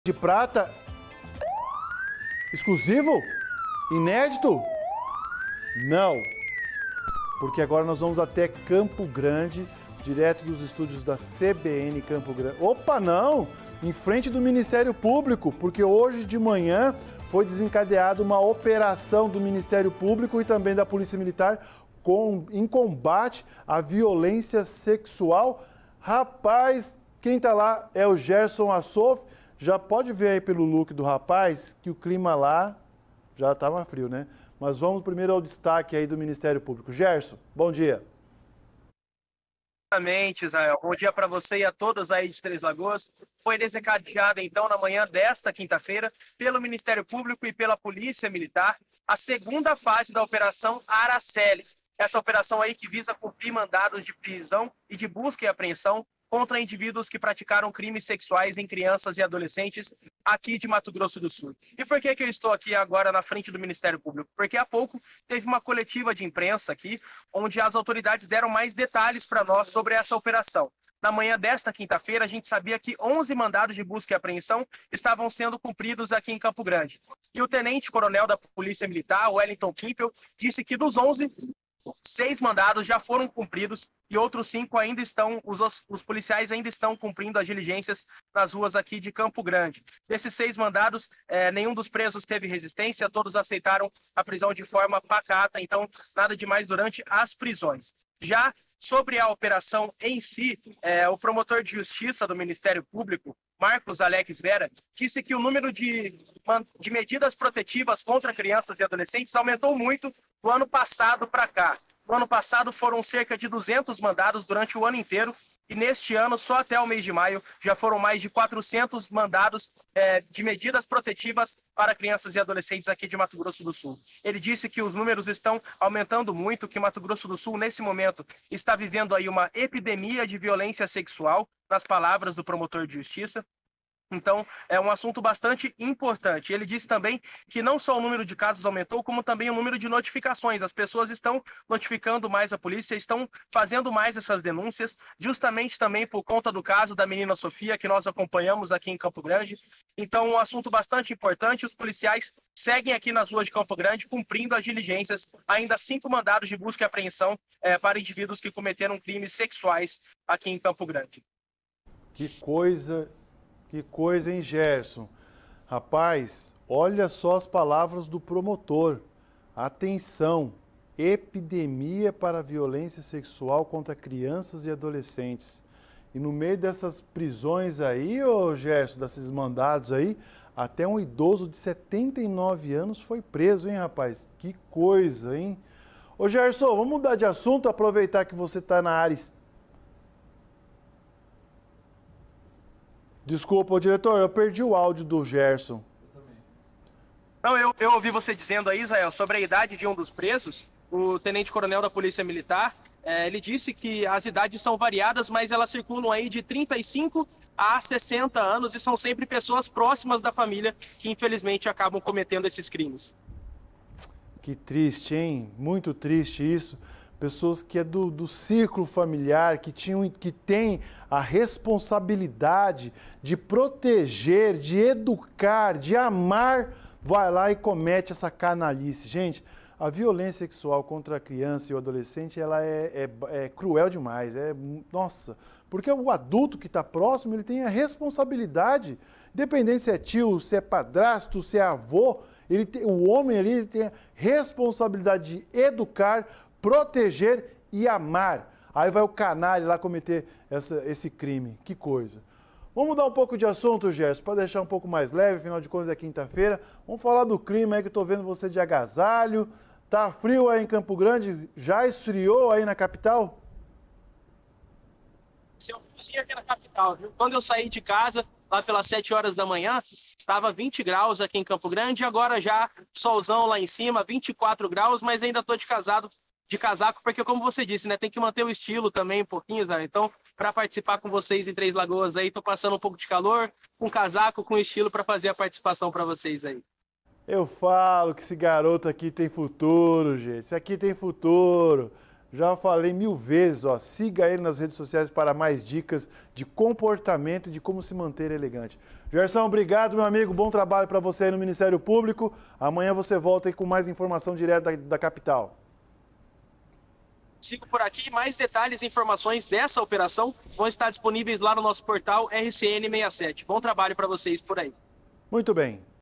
de prata exclusivo? Inédito? Não, porque agora nós vamos até Campo Grande, direto dos estúdios da CBN Campo Grande. Opa, não! Em frente do Ministério Público, porque hoje de manhã foi desencadeada uma operação do Ministério Público e também da Polícia Militar em combate à violência sexual. Rapaz, quem tá lá é o Gerson Assoff. Já pode ver aí pelo look do rapaz que o clima lá já estava frio, né? Mas vamos primeiro ao destaque aí do Ministério Público. Gerson, bom dia. Exatamente, Israel. Bom dia para você e a todos aí de Três Lagoas. Foi desencadeada, então, na manhã desta quinta-feira, pelo Ministério Público e pela Polícia Militar, a segunda fase da Operação Araceli. Essa operação aí que visa cumprir mandados de prisão e de busca e apreensão contra indivíduos que praticaram crimes sexuais em crianças e adolescentes aqui de Mato Grosso do Sul. E por que eu estou aqui agora na frente do Ministério Público? Porque há pouco teve uma coletiva de imprensa aqui, onde as autoridades deram mais detalhes para nós sobre essa operação. Na manhã desta quinta-feira, a gente sabia que 11 mandados de busca e apreensão estavam sendo cumpridos aqui em Campo Grande. E o tenente-coronel da Polícia Militar, Wellington Kimpel, disse que dos 11, 6 mandados já foram cumpridos e outros 5 ainda estão, os policiais ainda estão cumprindo as diligências nas ruas aqui de Campo Grande. Desses 6 mandados, nenhum dos presos teve resistência, todos aceitaram a prisão de forma pacata, então nada demais durante as prisões. Já sobre a operação em si, o promotor de justiça do Ministério Público, Marcos Alex Vera, disse que o número de medidas protetivas contra crianças e adolescentes aumentou muito do ano passado para cá. No ano passado foram cerca de 200 mandados durante o ano inteiro e neste ano, só até o mês de maio, já foram mais de 400 mandados de medidas protetivas para crianças e adolescentes aqui de Mato Grosso do Sul. Ele disse que os números estão aumentando muito, que Mato Grosso do Sul, nesse momento, está vivendo aí uma epidemia de violência sexual, nas palavras do promotor de justiça. Então, é um assunto bastante importante. Ele disse também que não só o número de casos aumentou, como também o número de notificações. As pessoas estão notificando mais a polícia, estão fazendo mais essas denúncias, justamente também por conta do caso da menina Sofia, que nós acompanhamos aqui em Campo Grande. Então, um assunto bastante importante. Os policiais seguem aqui nas ruas de Campo Grande, cumprindo as diligências. Ainda 5 mandados de busca e apreensão para indivíduos que cometeram crimes sexuais aqui em Campo Grande. Que coisa, hein, Gerson? Rapaz, olha só as palavras do promotor. Atenção, epidemia para violência sexual contra crianças e adolescentes. E no meio dessas prisões aí, ô Gerson, desses mandados aí, até um idoso de 79 anos foi preso, hein, rapaz? Que coisa, hein? Ô Gerson, vamos mudar de assunto, aproveitar que você está na área. Desculpa, diretor, eu perdi o áudio do Gerson. Não, eu ouvi você dizendo aí, Israel, sobre a idade de um dos presos, o tenente-coronel da Polícia Militar. Ele disse que as idades são variadas, mas elas circulam aí de 35 a 60 anos e são sempre pessoas próximas da família que, infelizmente, acabam cometendo esses crimes. Que triste, hein? Muito triste isso. Pessoas que é do círculo familiar, que têm a responsabilidade de proteger, de educar, de amar, vai lá e comete essa canalice. Gente, a violência sexual contra a criança e o adolescente, ela é cruel demais. Nossa, porque o adulto que está próximo, ele tem a responsabilidade, independente se é tio, se é padrasto, se é avô, o homem ali ele tem a responsabilidade de educar, proteger e amar. Aí vai o canalha lá cometer esse crime. Que coisa. Vamos mudar um pouco de assunto, Gerson, para deixar um pouco mais leve, afinal de contas é quinta-feira. Vamos falar do clima aí que eu estou vendo você de agasalho. Tá frio aí em Campo Grande? Já esfriou aí na capital? Eu cozinho aqui na capital, viu? Quando eu saí de casa, lá pelas 7 horas da manhã, estava 20 graus aqui em Campo Grande, agora já solzão lá em cima, 24 graus, mas ainda estou de casaco, porque como você disse, né, tem que manter o estilo também um pouquinho, Zé. Então, para participar com vocês em Três Lagoas aí, tô passando um pouco de calor, com casaco, com estilo para fazer a participação para vocês aí. Eu falo que esse garoto aqui tem futuro, gente. Esse aqui tem futuro. Já falei 1000 vezes, ó, siga ele nas redes sociais para mais dicas de comportamento e de como se manter elegante. Gerson, obrigado, meu amigo. Bom trabalho para você aí no Ministério Público. Amanhã você volta aí com mais informação direto da capital. Sigo por aqui. Mais detalhes e informações dessa operação vão estar disponíveis lá no nosso portal RCN67. Bom trabalho para vocês por aí. Muito bem.